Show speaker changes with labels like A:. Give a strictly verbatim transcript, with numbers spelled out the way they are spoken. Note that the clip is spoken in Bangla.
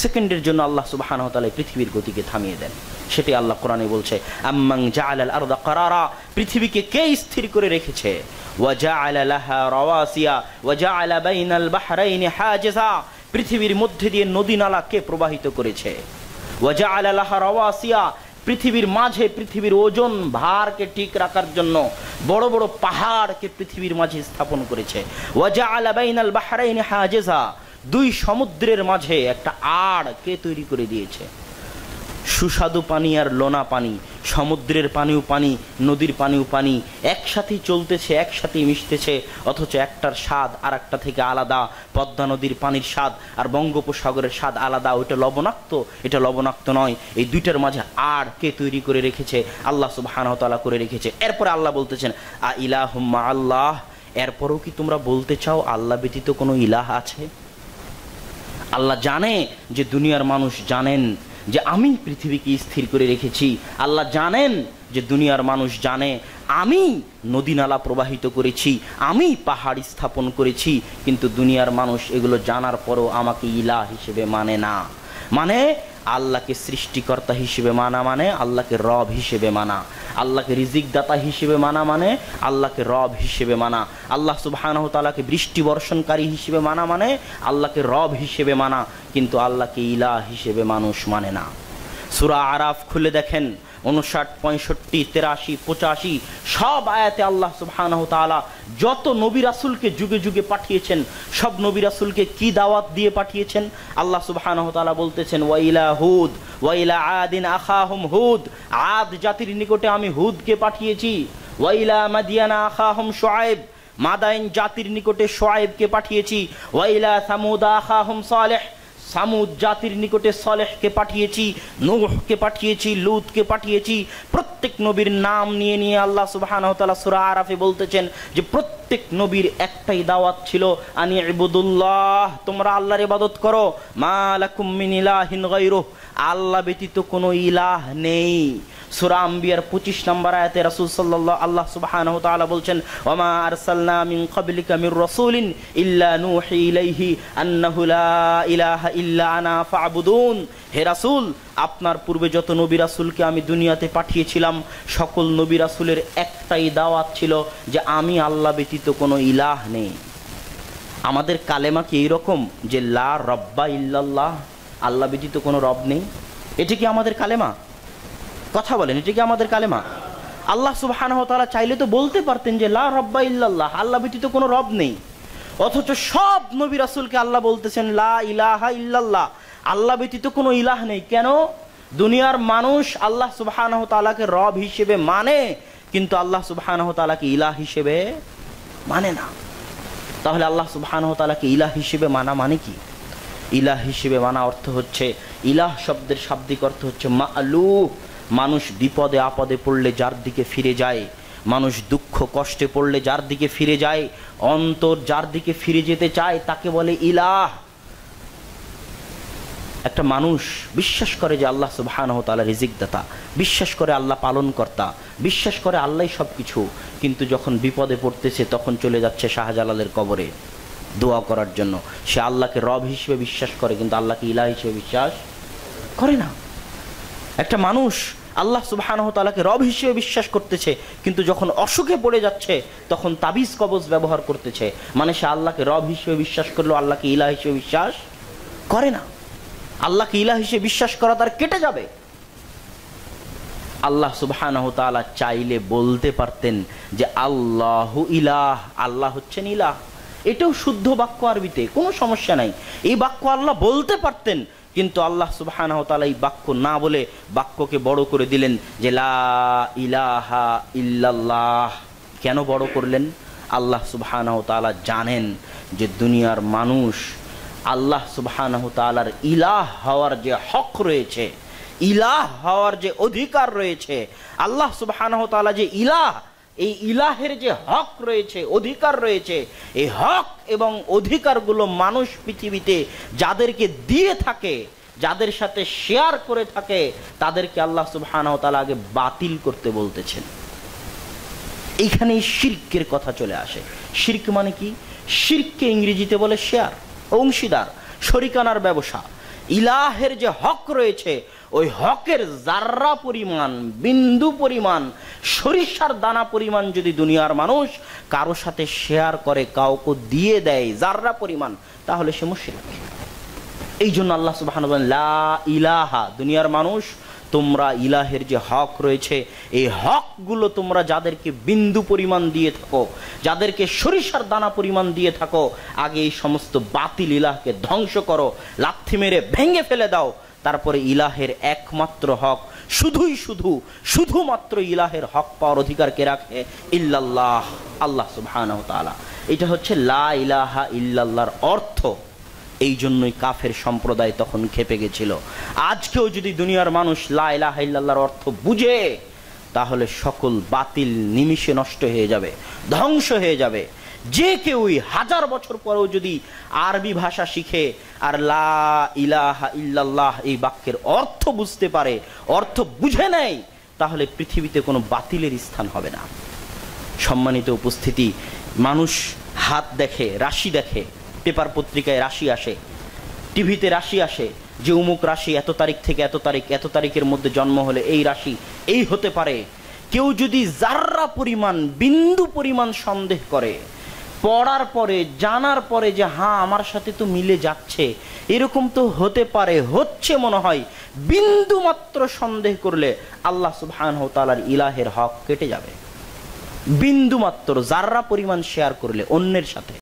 A: সেকেন্ডের জন্য আল্লাহ সুবহানাহু ওয়া তাআলা পৃথিবীর গতিকে থামিয়ে দেন। সেটাই আল্লাহ কোরআনে বলছে, আম্মান জাআলাল আরদা কারারা, পৃথিবীকে কে স্থির করে রেখেছে, ওয়া জাআলা লাহা রাওয়াসিয়া ওয়া জাআলা বাইনাল বাহরাইনি হাজিজা, পৃথিবীর মধ্যে দিয়ে নদী নালা কে প্রবাহিত করেছে, ওয়া জাআলা লাহা রাওয়াসিয়া, পৃথিবীর মাঝে পৃথিবীর ওজন ভারকে ঠিক রাখার জন্য বড় বড় পাহাড়কে পৃথিবীর মাঝে স্থাপন করেছে, ওয়া জাআলা বাইনাল বাহরাইনি হাজিজা, দুই সমুদ্রের মাঝে একটা আড় কে তৈরি করে দিয়েছে। সুস্বাদু পানি আর লোনা পানি, সমুদ্রের পানিও পানি, নদীর পানিও পানি, একসাথেই চলতেছে, একসাথেই মিশতেছে, অথচ একটার স্বাদ আর একটা থেকে আলাদা। পদ্মা নদীর পানির স্বাদ আর বঙ্গোপসাগরের স্বাদ আলাদা, ওইটা লবণাক্ত, এটা লবণাক্ত নয়। এই দুইটার মাঝে আর কে তৈরি করে রেখেছে? আল্লাহ সুবহানাহু ওয়া তাআলা করে রেখেছে। এরপরে আল্লাহ বলতেছেন আ ইলাহুম মা আল্লাহ, এরপরও কি তোমরা বলতে চাও আল্লাহ ব্যতীত কোনো ইলাহ আছে? আল্লাহ জানে যে দুনিয়ার মানুষ জানেন যে আমি পৃথিবীকে স্থির করে রেখেছি। আল্লাহ জানেন যে দুনিয়ার মানুষ জানে আমি নদী নালা প্রবাহিত করেছি, আমি পাহাড় স্থাপন করেছি, কিন্তু দুনিয়ার মানুষ এগুলো জানার পরও আমাকে ইলাহ হিসেবে মানে না। মানে আল্লাহকে সৃষ্টিকর্তা হিসেবে মানা মানে আল্লাহকে রব হিসেবে মানা, আল্লাহকে রিজিক দাতা হিসেবে মানা মানে আল্লাহকে রব হিসেবে মানা, আল্লাহ সুবহানাহু ওয়া তাআলাকে বৃষ্টি বর্ষণকারী হিসেবে মানা মানে আল্লাহকে রব হিসেবে মানা, কিন্তু আল্লাহকে ইলাহ হিসেবে মানুষ মানে না। সূরা আরাফ খুলে দেখেন, উনষাট, পঁয়ষট্টি, তেরাশি, পঁচাশি সব আয়াতে আল্লাহ সুবহানাহু ওয়া তাআলা যত নবী রাসূলকে যুগে যুগে পাঠিয়েছেন, সব নবী রাসূলকে কি দাওয়াত দিয়ে পাঠিয়েছেন? আল্লাহ সুবহানাহু ওয়া তাআলা বলতেছেন ওয়া ইলা হুদ ওয়া ইলা আদিন আখাহুম হুদ, আদ জাতির নিকটে আমি হুদকে পাঠিয়েছি। ওয়া ইলা মাদিয়ানা আখাহুম শুআয়ব, মাদাইন জাতির নিকটে শুআয়বকে পাঠিয়েছি। ওয়া ইলা সামুদ আখাহুম সালেহ, সামুদ জাতির নিকটে সালেহকে পাঠিয়েছি, নূহকে পাঠিয়েছি, লূতকে পাঠিয়েছি। প্রত্যেক নবীর নাম নিয়ে নিয়ে আল্লাহ সুবহানাহু ওয়া তাআলা সূরা আরাফে বলতেছেন যে প্রত্যেক নবীর একটাই দাওয়াত ছিল, আনি ইবুদুল্লাহ, তোমরা আল্লাহর ইবাদত করো, মা লাকুম মিন ইলাহিন গায়রুহ, আল্লাহ ব্যতীত কোনো ইলাহ নেই। সূরা আম্বিয়ার পঁচিশ নম্বর আয়াতে রাসূল সাল্লাল্লাহু আল্লাহ সুবহানাহু ওয়া তাআলা বলছেন, ওয়া মা আরসালনা মিন ক্বাবলিকা মির রাসূলিন ইল্লা নূহি ইলাইহি আন্নাহু লা ইলাহা ইল্লা আনা ফা'বুদুন, হে রাসূল আপনার পূর্বে যত নবী রাসূলকে আমি দুনিয়াতে পাঠিয়েছিলাম সকল নবী রাসূলের একটাই দাওয়াত ছিল যে আমি আল্লাহ ব্যতীত কোনো ইলাহ নেই। আমাদের কালেমা কি এইরকম যে লা রব্বা ইল্লাল্লাহ, আল্লাহ ব্যতীত কোনো রব নেই? এটা কি আমাদের কালেমা? কথা বলেন, এটা কি আমাদের কালেমা? আল্লাহ সুবহানাহু ওয়া তাআলা চাইলে তো বলতে পারতেন যে লা রব্বা ইল্লাল্লাহ, আল্লাহ ব্যতীত কোনো রব নেই, অথচ সব নবী রাসূলকে আল্লাহ বলতেছেন লা ইলাহা ইল্লাল্লাহ, আল্লাহ ব্যতীত কোনো ইলাহ নেই। কেন? দুনিয়ার মানুষ আল্লাহ সুবহানাহু ওয়া তাআলাকে রব হিসেবে মানে, কিন্তু আল্লাহ সুবহানাহু ওয়া তাআলাকে ইলাহ হিসেবে মানে না। তাহলে আল্লাহ সুবহানাহু ওয়া তাআলাকে ইলাহ হিসেবে মানা মানে কি? ইলাহ হিসেবে মানা অর্থ হচ্ছে, ইলাহ শব্দের শাব্দিক অর্থ হচ্ছে মা'লুহ, মানুষ বিপদে আপদে পড়লে যার দিকে ফিরে যায়, মানুষ দুঃখ কষ্টে পড়লে যার দিকে ফিরে যায়, অন্তর যার দিকে ফিরে যেতে চায় তাকে বলে ইলাহ। একটা মানুষ বিশ্বাস করে যে আল্লাহ সুবহানাহু ওয়া তাআলা রিজিক দাতা, বিশ্বাস করে আল্লাহ পালনকর্তা, বিশ্বাস করে আল্লাহই সব কিছু, কিন্তু যখন বিপদে পড়তেছে তখন চলে যাচ্ছে শাহজালালের কবরে দোয়া করার জন্য। সে আল্লাহকে রব হিসেবে বিশ্বাস করে, কিন্তু আল্লাহকে ইলাহ হিসেবে বিশ্বাস করে না। একটা মানুষ আল্লাহ সুবহানাহু ওয়া তাআলাকে রব হিসেবে বিশ্বাস করতেছে, কিন্তু যখন অসুখে পড়ে যাচ্ছে তখন তাবিজ কবজ ব্যবহার করতেছে, মানে সে আল্লাহকে রব হিসেবে বিশ্বাস করলো, আল্লাহকে ইলাহ হিসেবে বিশ্বাস করে না। আল্লাহকে ইলাহ হিসেবে বিশ্বাস করা তার কেটে যাবে। আল্লাহ সুবহানাহু ওয়া তাআলা চাইলে বলতে পারতেন যে আল্লাহু ইলাহ, আল্লাহ হচ্ছেন ইলাহ। এটাও শুদ্ধ বাক্য আরবিতে, কোনো সমস্যা নাই, এই বাক্য আল্লাহ বলতে পারতেন, কিন্তু আল্লাহ সুবহানাহু ওয়া তাআলা এই বাক্য না বলে বাক্যকে বড় করে দিলেন যে লা ইলাহা ইল্লাল্লাহ। কেন বড় করলেন? আল্লাহ সুবহানাহু ওয়া তাআলা জানেন যে দুনিয়ার মানুষ আল্লাহ সুবহানাহু ওয়া তাআলার ইলাহ হওয়ার যে হক রয়েছে, ইলাহ হওয়ার যে অধিকার রয়েছে, আল্লাহ সুবহানাহু ওয়া তাআলা যে ইলাহ, এই ইলাহের যে হক রয়েছে, অধিকার রয়েছে, এই হক এবং অধিকারগুলো মানুষ পৃথিবীতে যাদেরকে দিয়ে থাকে, যাদের সাথে শেয়ার করে থাকে, তাদেরকে আল্লাহ সুবহানাহু ওয়া তাআলা আগে বাতিল করতে বলতেছেন। এইখানেই শিরকের কথা চলে আসে। শিরক মানে কি? শিরককে ইংরেজিতে বলে শেয়ার, অংশীদার, শরিকানার ব্যবসা। ইলাহের যে হক রয়েছে ওই হকের জাররা পরিমাণ, বিন্দু পরিমাণ, সরিষার দানা পরিমাণ যদি দুনিয়ার মানুষ কারো সাথে শেয়ার করে, কাউকে দিয়ে দেয় জাররা পরিমাণ, তাহলে সে মুশরিক। এই জন্য আল্লাহ সুবহানাহু ওয়া তাআলা লা ইলাহা, দুনিয়ার মানুষ তোমরা ইলাহের যে হক রয়েছে এই হকগুলো তোমরা যাদেরকে বিন্দু পরিমাণ দিয়ে থাকো, যাদেরকে সরিষার দানা পরিমাণ দিয়ে থাকো, আগে এই সমস্ত বাতিল ইলাহকে ধ্বংস করো, লাথি মেরে ভেঙে ফেলে দাও। তারপরে ইলাহের একমাত্র হক, শুধুই শুধু শুধুমাত্র ইলাহের হক পাওয়ার অধিকার কে রাখে? ইল্লাল্লাহ, আল্লাহ সুবহানাহু ওয়া তাআলা। এটা হচ্ছে লা ইলাহা ইল্লাল্লাহর অর্থ। এই জন্যই কাফের সম্প্রদায় তখন খেপে গেছিল। আজকেও যদি দুনিয়ার মানুষ লা ইলাহা ইল্লাল্লাহর অর্থ বুঝে, তাহলে সকল বাতিল নিমিষে নষ্ট হয়ে যাবে, ধ্বংস হয়ে যাবে। যে কেউই হাজার বছর পরেও যদি আরবি ভাষা শিখে আর লা ইলাহা ইল্লাল্লাহ এই বাক্যের অর্থ বুঝতে পারে, অর্থ বুঝে নেয়, তাহলে পৃথিবীতে কোনো বাতিলের স্থান হবে না। সম্মানিত উপস্থিতি, মানুষ হাত দেখে, রাশি দেখে, পেপার পত্রিকায় রাশি আসে, টিভিতে রাশি আসে যে অমুক রাশি এত তারিখ থেকে এত তারিখ, এত তারিখের মধ্যে জন্ম হলে এই রাশি এই হতে পারে। কেউ যদি জাররা পরিমাণ, বিন্দু পরিমাণ সন্দেহ করে, পড়ার পরে জানার পরে যে হ্যাঁ আমার সাথে তো মিলে যাচ্ছে, এরকম তো হতে পারে, হচ্ছে মনে হয়, বিন্দু মাত্র সন্দেহ করলে আল্লাহ সুবহানাহু ওয়া তাআলার ইলাহের হক কেটে যাবে। বিন্দু মাত্র জাররা পরিমাণ শেয়ার করলে অন্যের সাথে।